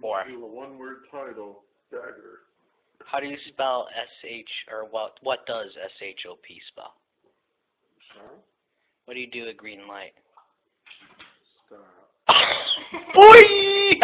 4. Do a one-word title, Dagger. How do you spell S-H, or what does S-H-O-P spell? Huh? What do you do at green light? Stop. Boy!